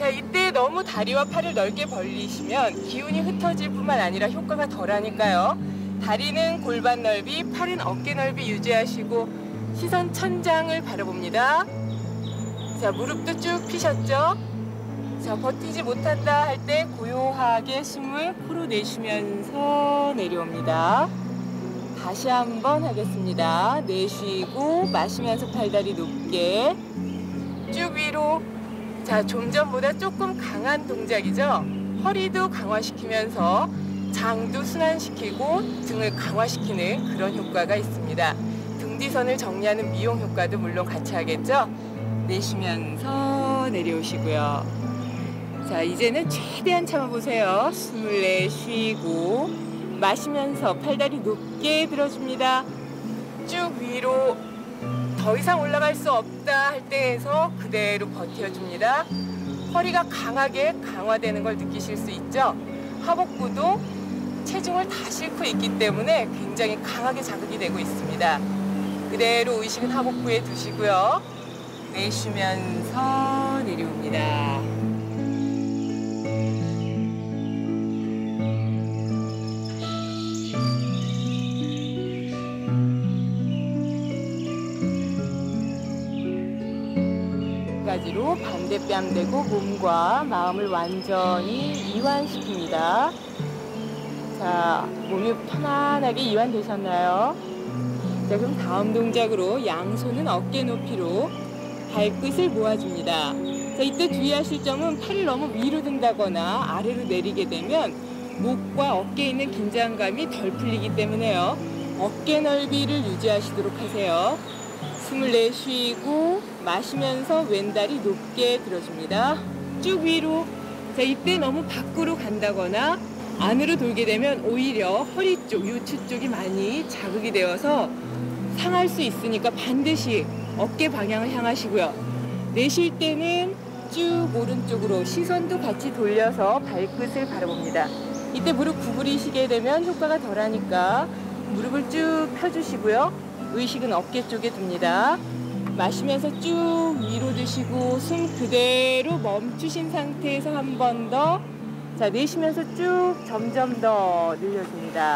자, 이때 너무 다리와 팔을 넓게 벌리시면 기운이 흩어질 뿐만 아니라 효과가 덜하니까요. 다리는 골반 넓이, 팔은 어깨 넓이 유지하시고 시선 천장을 바라봅니다. 자, 무릎도 쭉 펴셨죠? 자, 버티지 못한다 할 때 고요하게 숨을 코로 내쉬면서 내려옵니다. 다시 한번 하겠습니다. 내쉬고 마시면서 팔다리 높게 쭉 위로. 자, 좀 전보다 조금 강한 동작이죠? 허리도 강화시키면서 장도 순환시키고 등을 강화시키는 그런 효과가 있습니다. 등 뒤선을 정리하는 미용 효과도 물론 같이 하겠죠? 내쉬면서 내려오시고요. 자, 이제는 최대한 참아보세요. 숨을 내쉬고 마시면서 팔다리 높게 들어줍니다. 쭉 위로. 더 이상 올라갈 수 없다 할 때에서 그대로 버텨줍니다. 허리가 강하게 강화되는 걸 느끼실 수 있죠? 하복부도 체중을 다 싣고 있기 때문에 굉장히 강하게 자극이 되고 있습니다. 그대로 의식은 하복부에 두시고요. 내쉬면서 내려옵니다. 가지로 반대뺨 대고 몸과 마음을 완전히 이완시킵니다. 자, 몸이 편안하게 이완되셨나요? 자, 그럼 다음 동작으로 양손은 어깨 높이로 발끝을 모아줍니다. 자, 이때 주의하실 점은 팔을 너무 위로 든다거나 아래로 내리게 되면 목과 어깨에 있는 긴장감이 덜 풀리기 때문에요. 어깨 넓이를 유지하시도록 하세요. 숨을 내쉬고 마시면서 왼다리 높게 들어줍니다. 쭉 위로. 자, 이때 너무 밖으로 간다거나 안으로 돌게 되면 오히려 허리 쪽, 요추 쪽이 많이 자극이 되어서 상할 수 있으니까 반드시 어깨 방향을 향하시고요. 내쉴 때는 쭉 오른쪽으로 시선도 같이 돌려서 발끝을 바라봅니다. 이때 무릎 구부리시게 되면 효과가 덜하니까 무릎을 쭉 펴주시고요. 의식은 어깨 쪽에 둡니다. 마시면서 쭉 위로 드시고 숨 그대로 멈추신 상태에서 한 번 더. 자, 내쉬면서 쭉 점점 더 늘려줍니다.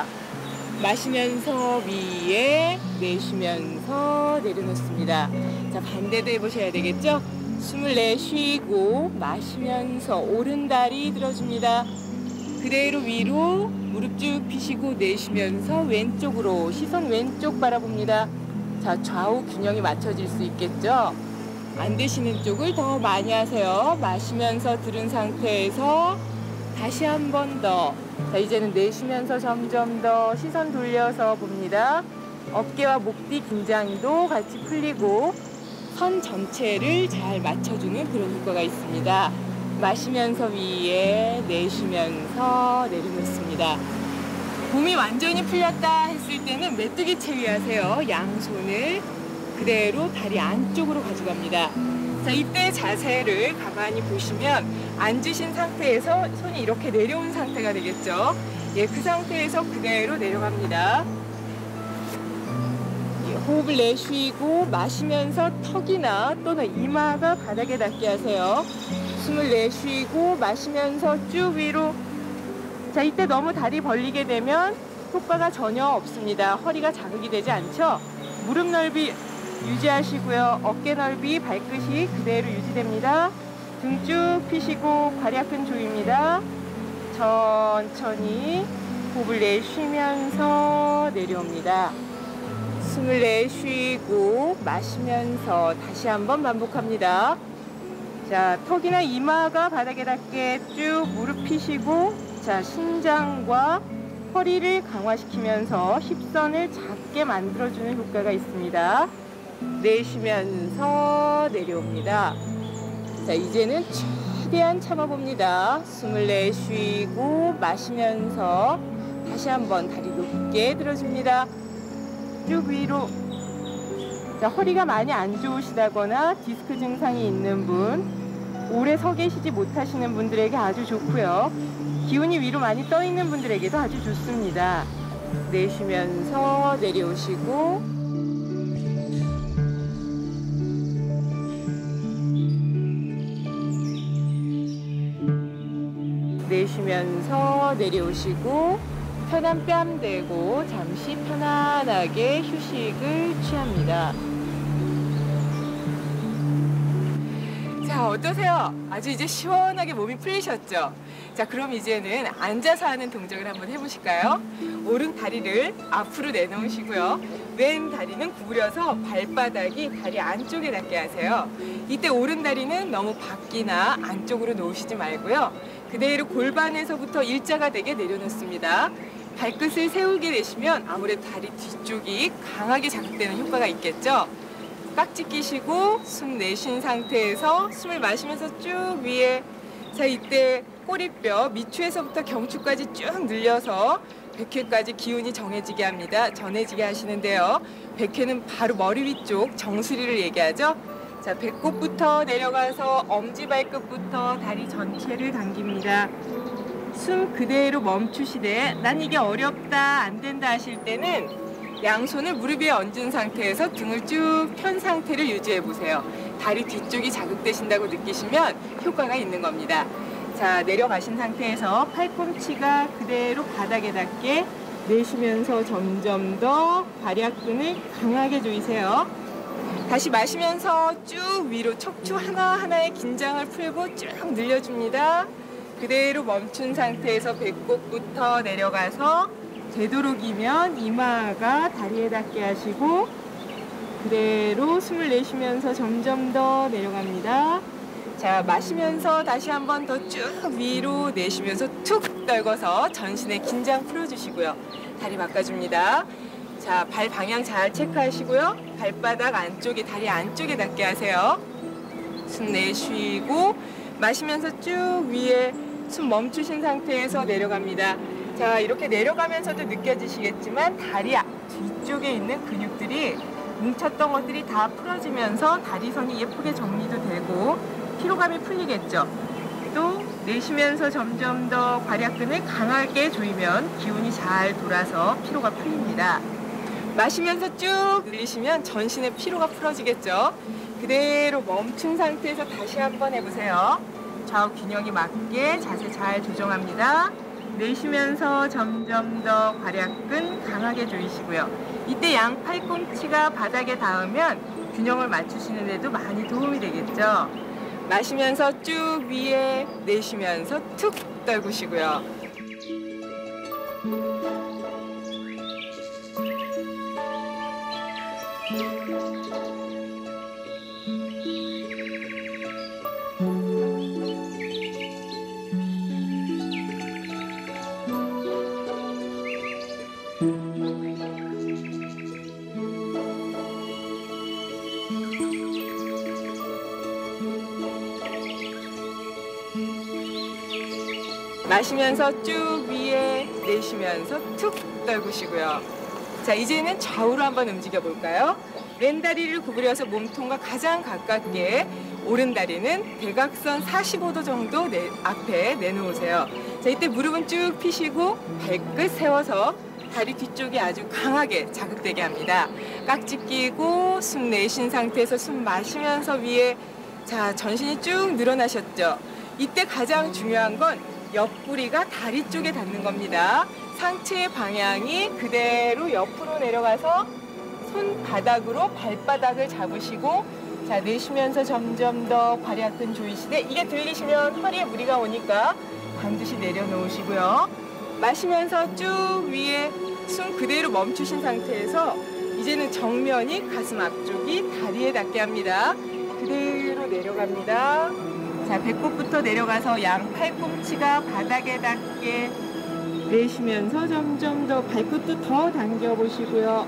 마시면서 위에, 내쉬면서 내려놓습니다. 자, 반대도 해보셔야 되겠죠? 숨을 내쉬고 마시면서 오른다리 들어줍니다. 그대로 위로 무릎 쭉 펴시고 내쉬면서 왼쪽으로 시선 왼쪽 바라봅니다. 자, 좌우 균형이 맞춰질 수 있겠죠? 안 되시는 쪽을 더 많이 하세요. 마시면서 들은 상태에서 다시 한 번 더. 자, 이제는 내쉬면서 점점 더 시선 돌려서 봅니다. 어깨와 목 뒤 긴장도 같이 풀리고 선 전체를 잘 맞춰주는 그런 효과가 있습니다. 마시면서 위에, 내쉬면서 내려놓습니다. 몸이 완전히 풀렸다 했을 때는 메뚜기 체위하세요. 양손을 그대로 다리 안쪽으로 가져갑니다. 자, 이때 자세를 가만히 보시면 앉으신 상태에서 손이 이렇게 내려온 상태가 되겠죠. 예, 그 상태에서 그대로 내려갑니다. 호흡을 내쉬고 마시면서 턱이나 또는 이마가 바닥에 닿게 하세요. 숨을 내쉬고 마시면서 쭉 위로. 자, 이때 너무 다리 벌리게 되면 효과가 전혀 없습니다. 허리가 자극이 되지 않죠? 무릎 넓이 유지하시고요. 어깨 넓이, 발끝이 그대로 유지됩니다. 등 쭉 펴시고 괄약근 조입니다. 천천히 호흡을 내쉬면서 내려옵니다. 숨을 내쉬고 마시면서 다시 한번 반복합니다. 자, 턱이나 이마가 바닥에 닿게 쭉 무릎 펴시고, 자, 신장과 허리를 강화시키면서 힙선을 작게 만들어주는 효과가 있습니다. 내쉬면서 내려옵니다. 자, 이제는 최대한 참아봅니다. 숨을 내쉬고 마시면서 다시 한번 다리 높게 들어줍니다. 쭉 위로. 자, 허리가 많이 안 좋으시다거나 디스크 증상이 있는 분, 오래 서 계시지 못하시는 분들에게 아주 좋고요. 기운이 위로 많이 떠 있는 분들에게도 아주 좋습니다. 내쉬면서 내려오시고, 내쉬면서 내려오시고 편한 뺨 대고 잠시 편안하게 휴식을 취합니다. 자, 어떠세요? 아주 이제 시원하게 몸이 풀리셨죠? 자, 그럼 이제는 앉아서 하는 동작을 한번 해보실까요? 오른 다리를 앞으로 내놓으시고요. 왼 다리는 구부려서 발바닥이 다리 안쪽에 닿게 하세요. 이때 오른 다리는 너무 밖이나 안쪽으로 놓으시지 말고요. 그대로 골반에서부터 일자가 되게 내려놓습니다. 발끝을 세우게 되시면 아무래도 다리 뒤쪽이 강하게 자극되는 효과가 있겠죠? 깍지 끼시고 숨 내쉰 상태에서 숨을 마시면서 쭉 위에, 자, 이때 꼬리뼈 밑추에서부터 경추까지 쭉 늘려서 백회까지 기운이 정해지게 합니다. 전해지게 하시는데요. 백회는 바로 머리 위쪽 정수리를 얘기하죠. 자, 배꼽부터 내려가서 엄지발끝부터 다리 전체를 당깁니다. 숨 그대로 멈추시되 난 이게 어렵다, 안 된다 하실 때는 양손을 무릎 위에 얹은 상태에서 등을 쭉 편 상태를 유지해 보세요. 다리 뒤쪽이 자극되신다고 느끼시면 효과가 있는 겁니다. 자, 내려가신 상태에서 팔꿈치가 그대로 바닥에 닿게 내쉬면서 점점 더 발약근을 강하게 조이세요. 다시 마시면서 쭉 위로 척추 하나하나의 긴장을 풀고 쭉 늘려줍니다. 그대로 멈춘 상태에서 배꼽부터 내려가서 되도록이면 이마가 다리에 닿게 하시고 그대로 숨을 내쉬면서 점점 더 내려갑니다. 자, 마시면서 다시 한 번 더 쭉 위로 내쉬면서 툭 떨궈서 전신의 긴장 풀어주시고요. 다리 바꿔줍니다. 자, 발 방향 잘 체크하시고요. 발바닥 안쪽에, 다리 안쪽에 닿게 하세요. 숨 내쉬고 마시면서 쭉 위에 숨 멈추신 상태에서 내려갑니다. 자, 이렇게 내려가면서도 느껴지시겠지만 다리 뒤쪽에 있는 근육들이 뭉쳤던 것들이 다 풀어지면서 다리선이 예쁘게 정리도 되고 피로감이 풀리겠죠. 또 내쉬면서 점점 더 발약근을 강하게 조이면 기운이 잘 돌아서 피로가 풀립니다. 마시면서 쭉 늘리시면 전신의 피로가 풀어지겠죠. 그대로 멈춘 상태에서 다시 한번 해보세요. 좌우 균형이 맞게 자세 잘 조정합니다. 내쉬면서 점점 더 발약근 강하게 조이시고요. 이때 양 팔꿈치가 바닥에 닿으면 균형을 맞추시는 데도 많이 도움이 되겠죠. 마시면서 쭉 위에, 내쉬면서 툭 떨구시고요. 마시면서 쭉 위에, 내쉬면서 툭 떨구시고요. 자, 이제는 좌우로 한번 움직여 볼까요? 왼 다리를 구부려서 몸통과 가장 가깝게, 오른 다리는 대각선 45도 정도 앞에 내놓으세요. 자, 이때 무릎은 쭉 펴시고 발끝 세워서 다리 뒤쪽이 아주 강하게 자극되게 합니다. 깍지 끼고 숨 내쉰 상태에서 숨 마시면서 위에, 자, 전신이 쭉 늘어나셨죠? 이때 가장 중요한 건 옆구리가 다리 쪽에 닿는 겁니다. 상체의 방향이 그대로 옆으로 내려가서 손바닥으로 발바닥을 잡으시고, 자, 내쉬면서 점점 더 발약근 조이시되, 이게 들리시면 허리에 무리가 오니까 반드시 내려놓으시고요. 마시면서 쭉 위에 숨 그대로 멈추신 상태에서 이제는 정면이 가슴 앞쪽이 다리에 닿게 합니다. 그대로 내려갑니다. 자, 배꼽부터 내려가서 양 팔꿈치가 바닥에 닿게 내쉬면서 점점 더 발끝도 더 당겨 보시고요.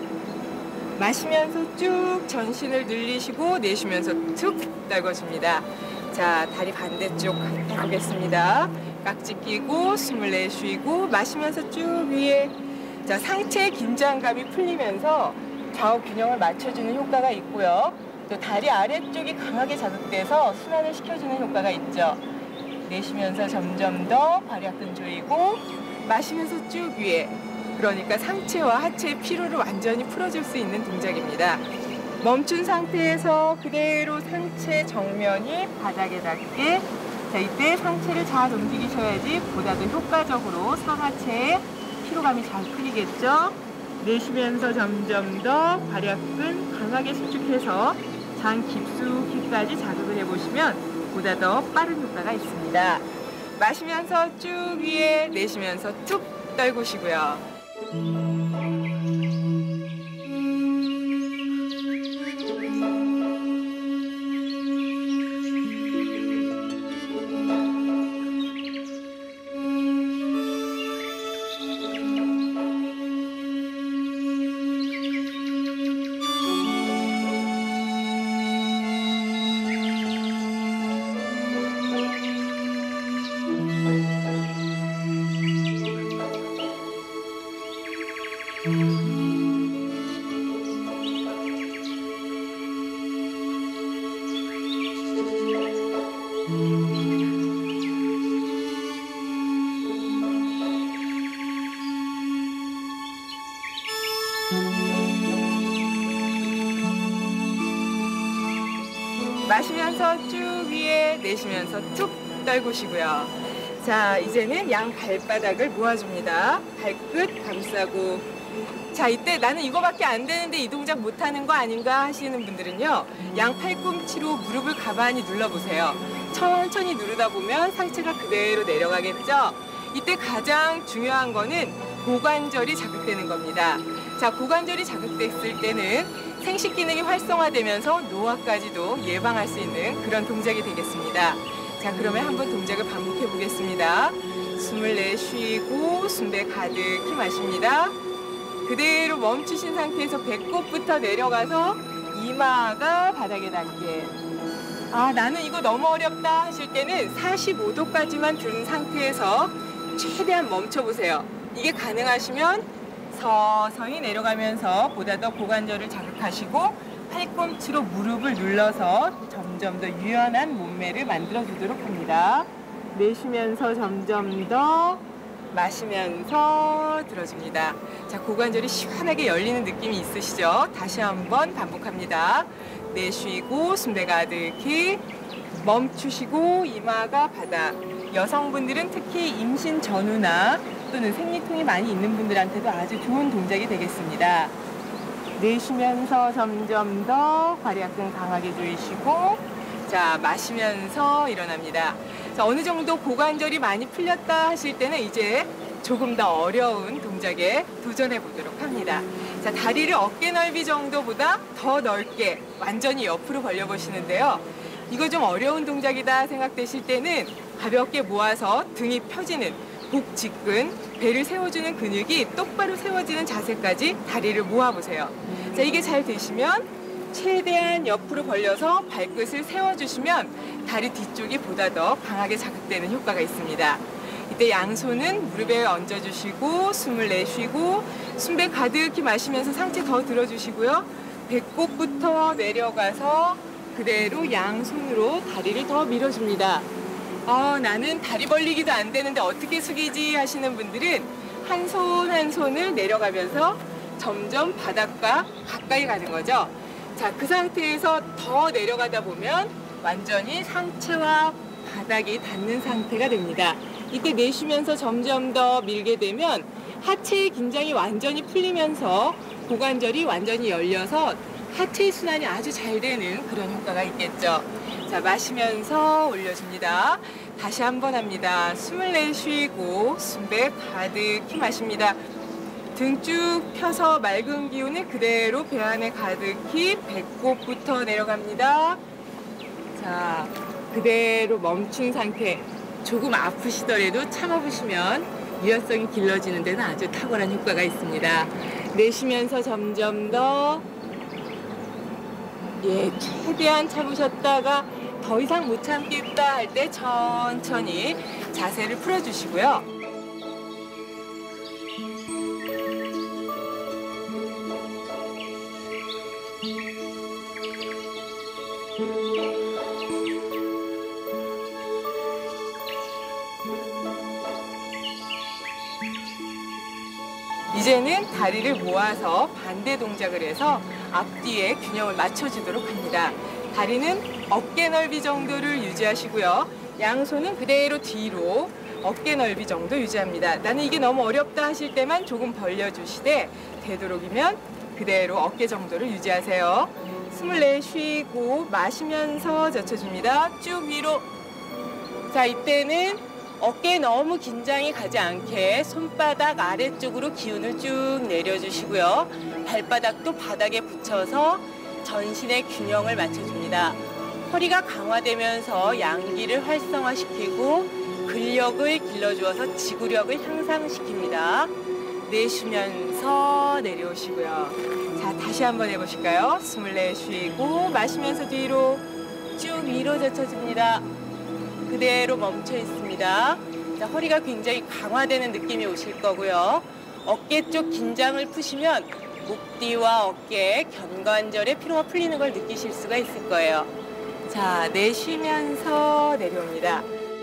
마시면서 쭉 전신을 늘리시고 내쉬면서 툭 떨궈줍니다. 자, 다리 반대쪽 해보겠습니다. 깍지 끼고 숨을 내쉬고 마시면서 쭉 위에, 자, 상체의 긴장감이 풀리면서 좌우 균형을 맞춰주는 효과가 있고요. 또 다리 아래쪽이 강하게 자극돼서 순환을 시켜주는 효과가 있죠. 내쉬면서 점점 더 발약근 조이고 마시면서 쭉 위에, 그러니까 상체와 하체의 피로를 완전히 풀어줄 수 있는 동작입니다. 멈춘 상태에서 그대로 상체 정면이 바닥에 닿게 자, 이때 상체를 잘 움직이셔야지 보다 더 효과적으로 상하체에 피로감이 잘 풀리겠죠. 내쉬면서 점점 더 발약근 강하게 수축해서 장 깊숙이까지 자극을 해보시면 보다 더 빠른 효과가 있습니다. 마시면서 쭉 위에, 내쉬면서 쭉 떨구시고요. 마시면서 쭉 위에, 내쉬면서 쭉 떨구시고요. 자, 이제는 양 발바닥을 모아줍니다. 발끝 감싸고. 자, 이때 나는 이거밖에 안 되는데 이 동작 못하는 거 아닌가 하시는 분들은요, 양 팔꿈치로 무릎을 가만히 눌러보세요. 천천히 누르다 보면 상체가 그대로 내려가겠죠? 이때 가장 중요한 거는 고관절이 자극되는 겁니다. 자, 고관절이 자극됐을 때는 생식 기능이 활성화되면서 노화까지도 예방할 수 있는 그런 동작이 되겠습니다. 자, 그러면 한번 동작을 반복해 보겠습니다. 숨을 내쉬고 숨배 가득히 마십니다. 그대로 멈추신 상태에서 배꼽부터 내려가서 이마가 바닥에 닿게. 아, 나는 이거 너무 어렵다 하실 때는 45도까지만 든 상태에서 최대한 멈춰보세요. 이게 가능하시면 서서히 내려가면서 보다 더 고관절을 자극하시고 팔꿈치로 무릎을 눌러서 점점 더 유연한 몸매를 만들어주도록 합니다. 내쉬면서 점점 더, 마시면서 들어줍니다. 자, 고관절이 시원하게 열리는 느낌이 있으시죠? 다시 한번 반복합니다. 내쉬고 숨배 가득히, 멈추시고 이마가 바닥. 여성분들은 특히 임신 전후나 또는 생리통이 많이 있는 분들한테도 아주 좋은 동작이 되겠습니다. 내쉬면서 점점 더 발약근 강하게 조이시고, 자, 마시면서 일어납니다. 자, 어느 정도 고관절이 많이 풀렸다 하실 때는 이제 조금 더 어려운 동작에 도전해 보도록 합니다. 자, 다리를 어깨 넓이 정도보다 더 넓게 완전히 옆으로 벌려 보시는데요. 이거 좀 어려운 동작이다 생각되실 때는 가볍게 모아서 등이 펴지는 복직근, 배를 세워주는 근육이 똑바로 세워지는 자세까지 다리를 모아보세요. 자, 이게 잘 되시면 최대한 옆으로 벌려서 발끝을 세워주시면 다리 뒤쪽이 보다 더 강하게 자극되는 효과가 있습니다. 이때 양손은 무릎에 얹어주시고 숨을 내쉬고 숨배 가득히 마시면서 상체 더 들어주시고요. 배꼽부터 내려가서 그대로 양손으로 다리를 더 밀어줍니다. 나는 다리 벌리기도 안 되는데 어떻게 숙이지 하시는 분들은 한 손 한 손을 내려가면서 점점 바닥과 가까이 가는 거죠. 자, 그 상태에서 더 내려가다 보면 완전히 상체와 바닥이 닿는 상태가 됩니다. 이때 내쉬면서 점점 더 밀게 되면 하체의 긴장이 완전히 풀리면서 고관절이 완전히 열려서 하체 순환이 아주 잘 되는 그런 효과가 있겠죠. 자, 마시면서 올려줍니다. 다시 한번 합니다. 숨을 내쉬고 숨배 가득히 마십니다. 등 쭉 펴서 맑은 기운을 그대로 배 안에 가득히 배꼽부터 내려갑니다. 자, 그대로 멈춘 상태. 조금 아프시더라도 참아보시면 유연성이 길러지는 데는 아주 탁월한 효과가 있습니다. 내쉬면서 점점 더, 최대한 참으셨다가 더 이상 못 참겠다 할 때 천천히 자세를 풀어주시고요. 이제는 다리를 모아서 반대 동작을 해서 앞뒤에 균형을 맞춰주도록 합니다. 다리는 어깨 넓이 정도를 유지하시고요. 양손은 그대로 뒤로 어깨 넓이 정도 유지합니다. 나는 이게 너무 어렵다 하실 때만 조금 벌려주시되 되도록이면 그대로 어깨 정도를 유지하세요. 숨을 내쉬고 마시면서 젖혀줍니다. 쭉 위로. 자, 이때는 어깨에 너무 긴장이 가지 않게 손바닥 아래쪽으로 기운을 쭉 내려주시고요. 발바닥도 바닥에 붙여서 전신의 균형을 맞춰줍니다. 허리가 강화되면서 양기를 활성화시키고 근력을 길러주어서 지구력을 향상시킵니다. 내쉬면서 내려오시고요. 자, 다시 한번 해보실까요? 숨을 내쉬고 마시면서 뒤로 쭉 위로 젖혀줍니다. 그대로 멈춰 있습니다. 자, 허리가 굉장히 강화되는 느낌이 오실 거고요. 어깨 쪽 긴장을 푸시면 목 뒤와 어깨, 견관절의 피로가 풀리는 걸 느끼실 수가 있을 거예요. 자, 내쉬면서 내려옵니다.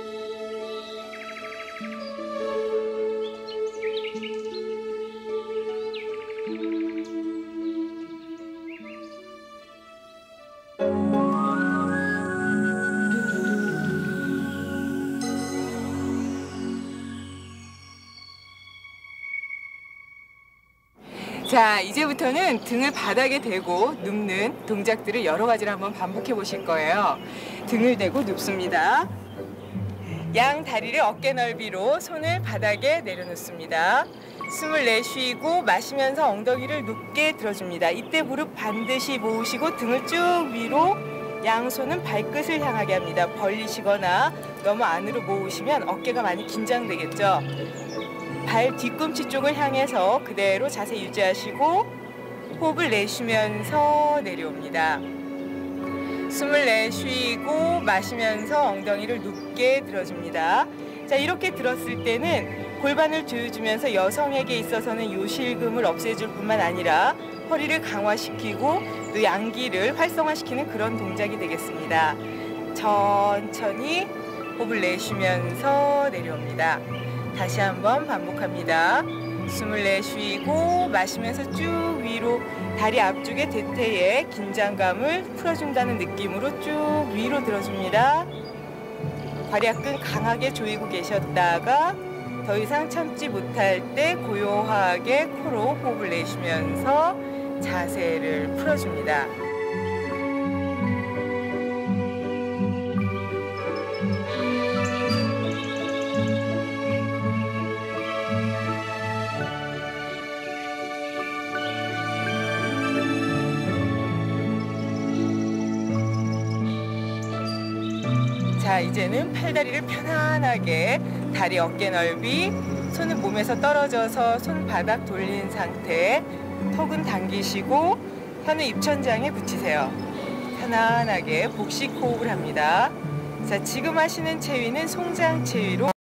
자, 이제부터는 등을 바닥에 대고 눕는 동작들을 여러 가지를 한번 반복해 보실 거예요. 등을 대고 눕습니다. 양 다리를 어깨 넓이로 손을 바닥에 내려놓습니다. 숨을 내쉬고 마시면서 엉덩이를 높게 들어줍니다. 이때 무릎 반드시 모으시고 등을 쭉 위로, 양손은 발끝을 향하게 합니다. 벌리시거나 너무 안으로 모으시면 어깨가 많이 긴장되겠죠. 발 뒤꿈치 쪽을 향해서 그대로 자세 유지하시고 호흡을 내쉬면서 내려옵니다. 숨을 내쉬고 마시면서 엉덩이를 높게 들어줍니다. 자, 이렇게 들었을 때는 골반을 조여주면서 여성에게 있어서는 요실금을 없애줄 뿐만 아니라 허리를 강화시키고 또 양기를 활성화시키는 그런 동작이 되겠습니다. 천천히 호흡을 내쉬면서 내려옵니다. 다시 한번 반복합니다. 숨을 내쉬고 마시면서 쭉 위로, 다리 앞쪽의 대퇴의 긴장감을 풀어준다는 느낌으로 쭉 위로 들어줍니다. 괄약근 강하게 조이고 계셨다가 더 이상 참지 못할 때 고요하게 코로 호흡을 내쉬면서 자세를 풀어줍니다. 자, 이제는 팔다리를 편안하게 다리 어깨 넓이, 손은 몸에서 떨어져서 손바닥 돌린 상태, 턱은 당기시고 혀는 입천장에 붙이세요. 편안하게 복식 호흡을 합니다. 자, 지금 하시는 체위는 송장 체위로